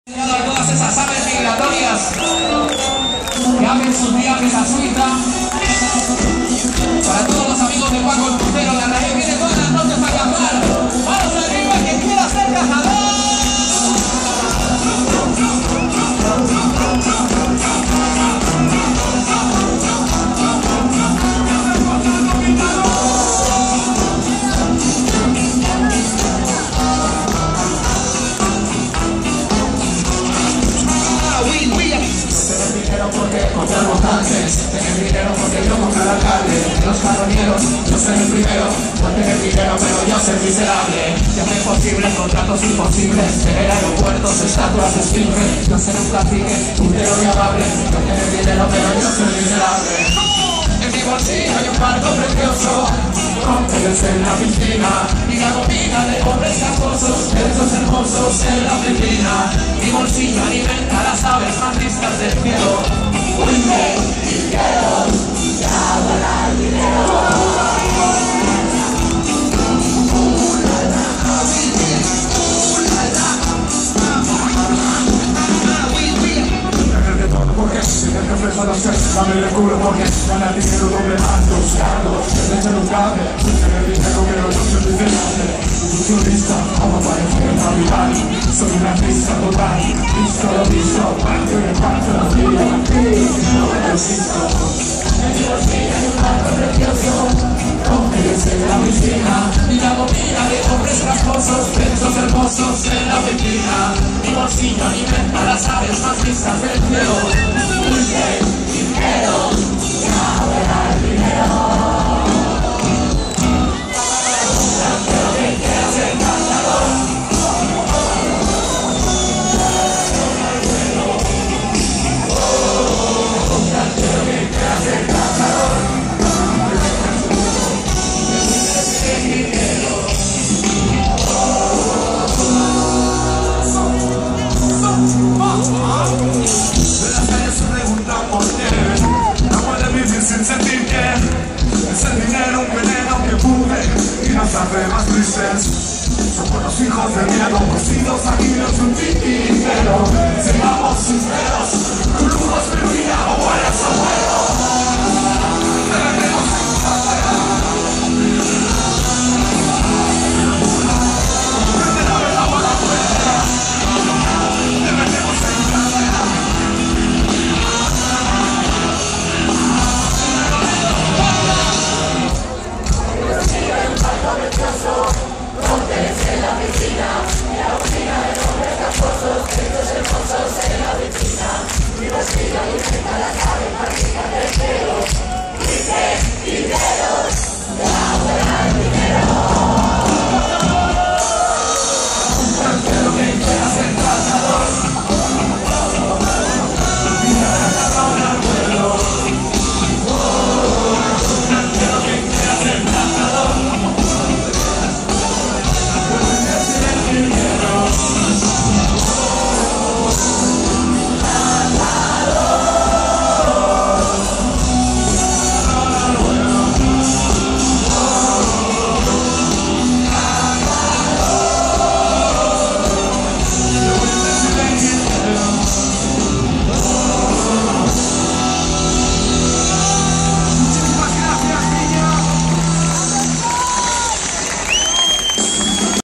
A todas esas aves migratorias que hacen sus viajes a Suiza. Para todos los amigos de Paco el Puntero, la raíz viene todas las noches a cazar. ¡Manos arriba, quien quiera ser cazador! Tener dinero porque yo compro el alcalde. Los carroñeros, yo soy el primero por tener dinero, pero yo soy miserable. Y hacer posibles contratos imposibles, tener aeropuertos, estatuas de esfinge. Yo ser un cacique, puntero y amable. No tener dinero, pero yo soy miserable. En mi bolsillo hay un barco precioso, con peces en la piscina, y la comida de pobres cascosos, esos hermosos en la piscina. Mi bolsillo alimenta las aves más listas del cielo. Dame el culo porque ganar dinero doble mandos, desde que no cabe, tener dinero pero yo soy miserable. Ilusionista, como parece en Navidad, soy un artista total, visto lo visto, parte de parte lo digo, no me resisto. En mi bolsillo hay un barco precioso, con peces en la piscina, y la comida de hombres rasposos, besos hermosos en la piscina. Mi bolsillo alimenta las aves más listas del cielo. Más tristes, son buenos hijos de miedo, cosidos aquí no son